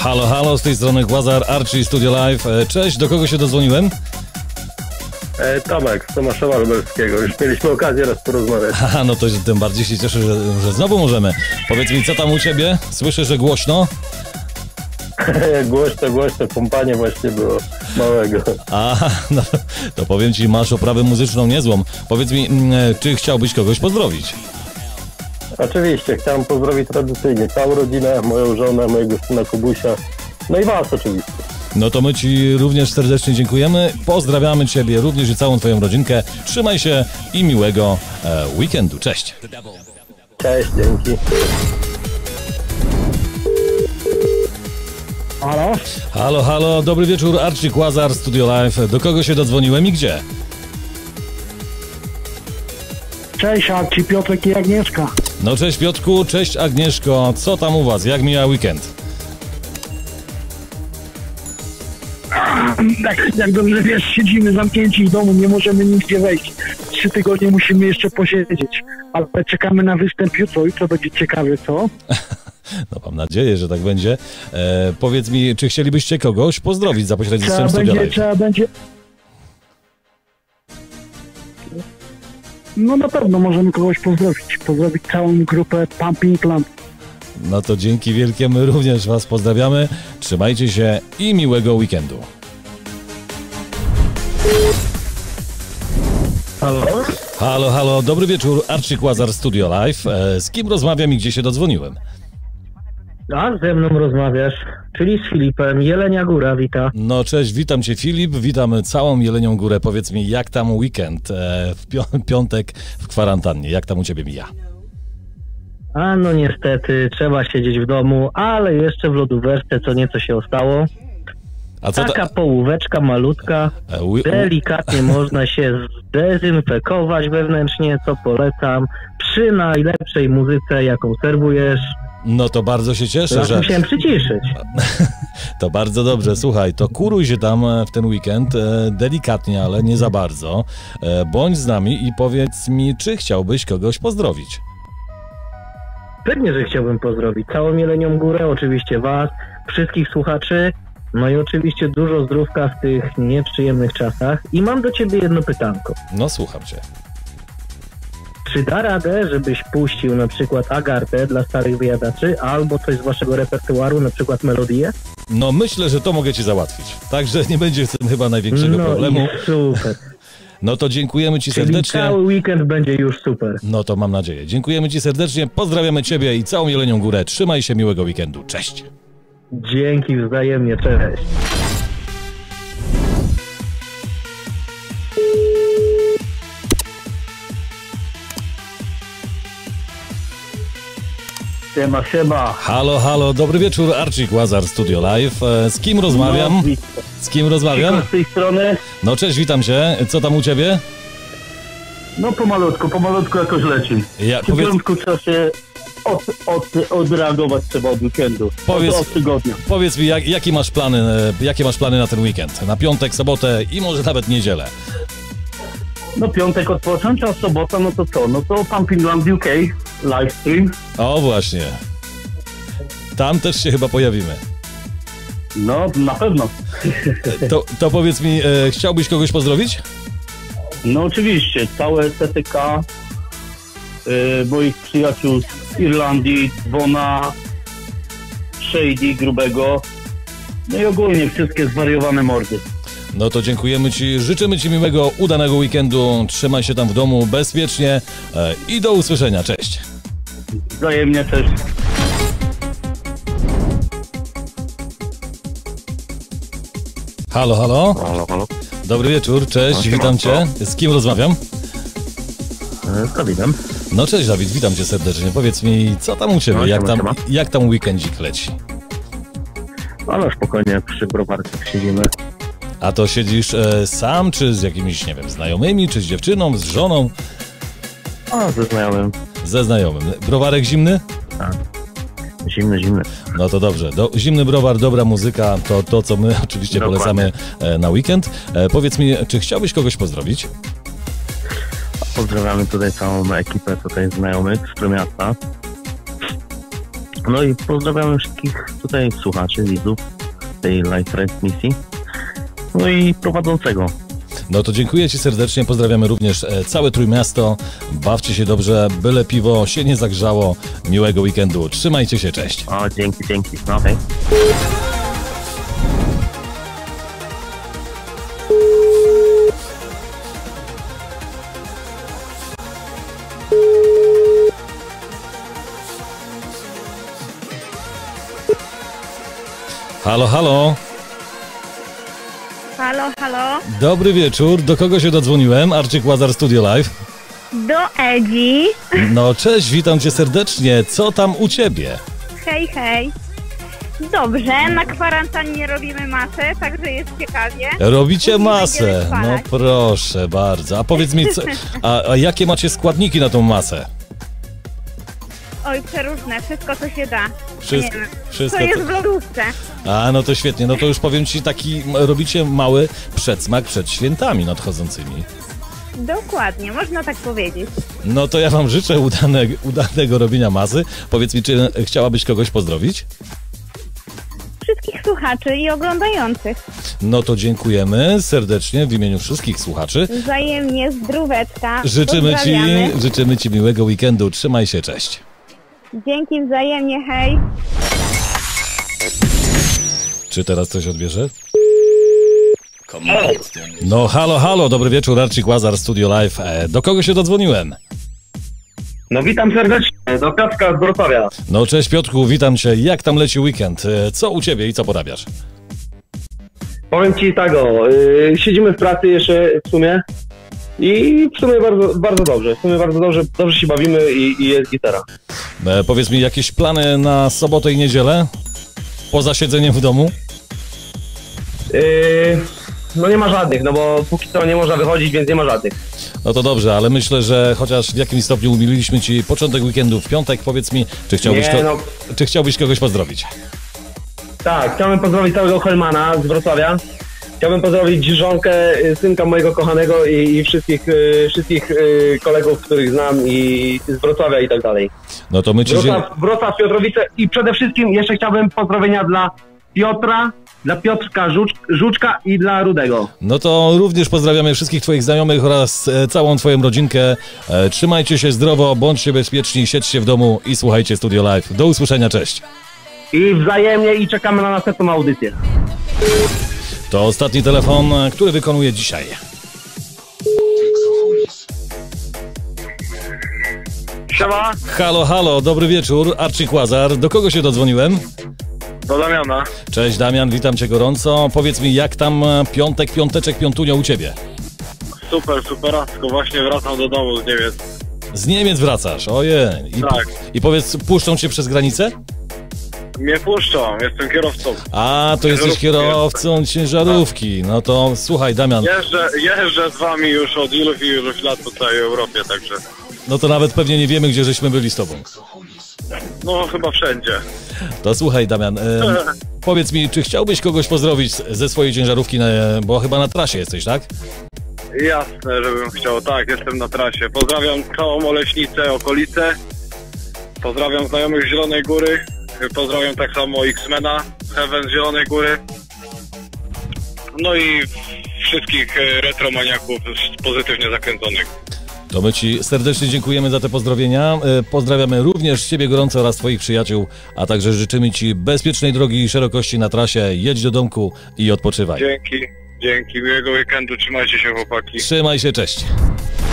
Halo, halo, z tej strony Quasar, Archie, Studio Live. Cześć, do kogo się dodzwoniłem? Tomek z Tomaszowa Lubelskiego. Już mieliśmy okazję raz porozmawiać. Aha, no to tym bardziej się cieszę, że znowu możemy. Powiedz mi, co tam u ciebie? Słyszę, że głośno? Głośno, pompanie właśnie było małego. Aha, no to powiem ci, masz oprawę muzyczną niezłą. Powiedz mi, czy chciałbyś kogoś pozdrowić? Oczywiście, chciałem pozdrowić tradycyjnie całą rodzinę, moją żonę, mojego syna Kubusia, no i was oczywiście. No to my ci również serdecznie dziękujemy, pozdrawiamy ciebie również i całą twoją rodzinkę. Trzymaj się i miłego weekendu. Cześć. Cześć, dzięki. Halo? Halo, halo, dobry wieczór, Archie, Quasar, Studio Live. Do kogo się dodzwoniłem i gdzie? Cześć Arci, Piotrek i Agnieszka. No cześć Piotrku, cześć Agnieszko, co tam u was, jak mija weekend? Jak dobrze wiesz, siedzimy zamknięci w domu, nie możemy nigdzie wejść. 3 tygodnie musimy jeszcze posiedzieć, ale czekamy na występ jutro. Jutro będzie ciekawie, co? No mam nadzieję, że tak będzie. Powiedz mi, czy chcielibyście kogoś pozdrowić za pośrednictwem Studia Live? Trzeba będzie... No na pewno możemy kogoś pozdrowić. Pozdrowić całą grupę Pumping Land. No to dzięki wielkie, my również was pozdrawiamy. Trzymajcie się i miłego weekendu. Halo? Halo, halo, dobry wieczór, Archie, Quasar, Studio Live. Z kim rozmawiam i gdzie się dodzwoniłem? A ze mną rozmawiasz, czyli z Filipem, Jelenia Góra, wita. No cześć, witam cię Filip, witam całą Jelenią Górę. Powiedz mi, jak tam weekend, w piątek w kwarantannie, jak tam u ciebie mija? A no niestety, trzeba siedzieć w domu, ale jeszcze w lodóweczce co nieco się ostało. A co Taka połóweczka malutka, delikatnie można się zdezynfekować wewnętrznie, co polecam, przy najlepszej muzyce, jaką serwujesz. No to bardzo się cieszę, że... Musiałem przyciszyć. To bardzo dobrze, słuchaj, to kuruj się tam w ten weekend, delikatnie, ale nie za bardzo. Bądź z nami i powiedz mi, czy chciałbyś kogoś pozdrowić? Pewnie, że chciałbym pozdrowić całą Jelenią Górę, oczywiście was, wszystkich słuchaczy, no i oczywiście dużo zdrówka w tych nieprzyjemnych czasach. I mam do ciebie jedno pytanko. No słucham cię. Czy da radę, żebyś puścił na przykład Agartę dla starych wyjadaczy, albo coś z waszego repertuaru, na przykład melodię? No myślę, że to mogę ci załatwić, także nie będzie w tym chyba największego problemu. I super. No to dziękujemy ci Czyli serdecznie. cały weekend będzie już super. No to mam nadzieję. Dziękujemy ci serdecznie, pozdrawiamy ciebie i całą Jelenią Górę. Trzymaj się, miłego weekendu. Cześć. Dzięki wzajemnie, cześć. Siema. Halo, halo, dobry wieczór, Archie, Quasar, Studio Live. Z kim rozmawiam? No, Z kim rozmawiam? z tej strony. No cześć, witam cię. Co tam u ciebie? No pomalutku jakoś leci. Ja, W początku trzeba się odreagować trzeba od weekendu. Od tygodnia. Powiedz mi, jakie masz plany na ten weekend? Na piątek, sobotę i może nawet niedzielę? No piątek odpocząć, a sobota no to co? No to Pumping Land UK, livestream. O właśnie. Tam też się chyba pojawimy. No na pewno. To powiedz mi, chciałbyś kogoś pozdrowić? No oczywiście, całe TTK, moich przyjaciół z Irlandii, Dzwona, Shady, Grubego, no i ogólnie wszystkie zwariowane mordy. No to dziękujemy ci, życzymy ci miłego, udanego weekendu, trzymaj się tam w domu bezpiecznie i do usłyszenia, cześć. Wzajemnie, cześć. Halo, halo. Halo. Dobry wieczór, cześć, witam cię. Z kim rozmawiam? Z Dawidem. No cześć Dawid, witam cię serdecznie. Powiedz mi, co tam u ciebie, jak tam weekendzik leci? Ale spokojnie, przy browarkach siedzimy. A to siedzisz sam, czy z jakimiś, nie wiem, znajomymi, czy z dziewczyną, z żoną? A, ze znajomym. Ze znajomym. Browarek zimny? Tak. Zimny. No to dobrze. Zimny browar, dobra muzyka, to co my oczywiście polecamy na weekend. Powiedz mi, czy chciałbyś kogoś pozdrowić? Pozdrawiamy tutaj całą ekipę tutaj znajomych z Trójmiasta. No i pozdrawiam wszystkich tutaj słuchaczy, widzów tej live transmisji. No i prowadzącego. No to dziękuję Ci serdecznie, pozdrawiamy również całe Trójmiasto. Bawcie się dobrze, byle piwo się nie zagrzało. Miłego weekendu, trzymajcie się, cześć. O, dzięki. No, okej. Halo, halo. Halo, halo. Dobry wieczór, do kogo się dodzwoniłem? Arczyk Łazar Studio Live. Do Edzi. No cześć, witam Cię serdecznie. Co tam u Ciebie? Hej, hej. Dobrze, na kwarantannie robimy masę, także jest ciekawie. Robicie Później masę. będziemy No spalać. proszę bardzo. A powiedz mi, a jakie macie składniki na tą masę? Oj, przeróżne, wszystko co się da. Wszystko, Nie wiem, wszystko co jest co... w lodówce. A, no to świetnie. No to już powiem Ci, robicie mały przedsmak przed świętami nadchodzącymi. Dokładnie, można tak powiedzieć. No to ja Wam życzę udanego robienia masy. Powiedz mi, czy chciałabyś kogoś pozdrowić? Wszystkich słuchaczy i oglądających. No to dziękujemy serdecznie w imieniu wszystkich słuchaczy. Wzajemnie zdróweczka. Życzymy Ci miłego weekendu. Trzymaj się, cześć. Dzięki wzajemnie, hej. Czy teraz coś odbierze? No halo, halo, dobry wieczór, Arczyk Łazar, Studio Live. Do kogo się dodzwoniłem? No witam serdecznie, do Piotrka z Wrocławia. No cześć Piotrku, witam Cię. Jak tam leci weekend? Co u Ciebie i co porabiasz? Powiem Ci tak, siedzimy w pracy jeszcze w sumie i w sumie bardzo dobrze. Dobrze się bawimy i jest gitara. Powiedz mi, jakieś plany na sobotę i niedzielę? Poza siedzeniem w domu? No nie ma żadnych, no bo póki co nie można wychodzić, więc nie ma żadnych. No to dobrze, ale myślę, że chociaż w jakimś stopniu umililiśmy Ci początek weekendu w piątek. Powiedz mi, czy chciałbyś kogoś pozdrowić? Tak, chciałbym pozdrowić całego Helmana z Wrocławia. Chciałbym pozdrowić żonkę, synka mojego kochanego i wszystkich kolegów, których znam i z Wrocławia i tak dalej. No to my Ci... Wrocław, Piotrowice i przede wszystkim jeszcze chciałbym pozdrowienia dla Piotrka Żuczka i dla Rudego. No to również pozdrawiamy wszystkich Twoich znajomych oraz całą Twoją rodzinkę. Trzymajcie się zdrowo, bądźcie bezpieczni, siedźcie w domu i słuchajcie Studio Live. Do usłyszenia, cześć. I wzajemnie i czekamy na następną audycję. To ostatni telefon, który wykonuję dzisiaj. Siema, Halo, Halo, dobry wieczór, Arczyk Łazar. Do kogo się dodzwoniłem? do Damiana. Cześć Damian, witam Cię gorąco. Powiedz mi, jak tam piąteczek, piątunio u Ciebie? Super, tylko właśnie wracam do domu z Niemiec. Z Niemiec wracasz, ojej. Tak. I powiedz, puszczą Cię przez granicę? Mnie puszczą, jestem kierowcą. A, to jesteś Ciężarówki kierowcą ciężarówki. No to słuchaj Damian, Jeżdżę z wami już od iluś lat po całej Europie, także no to nawet pewnie nie wiemy, gdzie żeśmy byli z Tobą. no chyba wszędzie. To słuchaj Damian, powiedz mi, czy chciałbyś kogoś pozdrowić ze swojej ciężarówki, bo chyba na trasie jesteś, tak? Jasne, żebym chciał, tak, jestem na trasie. Pozdrawiam całą Oleśnicę, okolice. Pozdrawiam znajomych z Zielonej Góry. Pozdrawiam tak samo X-Mena, Heaven z Zielonej Góry. No i wszystkich retromaniaków pozytywnie zakręconych. To my Ci serdecznie dziękujemy za te pozdrowienia. Pozdrawiamy również Ciebie gorąco oraz Twoich przyjaciół, a także życzymy Ci bezpiecznej drogi i szerokości na trasie. Jedź do domku i odpoczywaj. Dzięki, miłego weekendu, trzymajcie się chłopaki. Trzymaj się, cześć.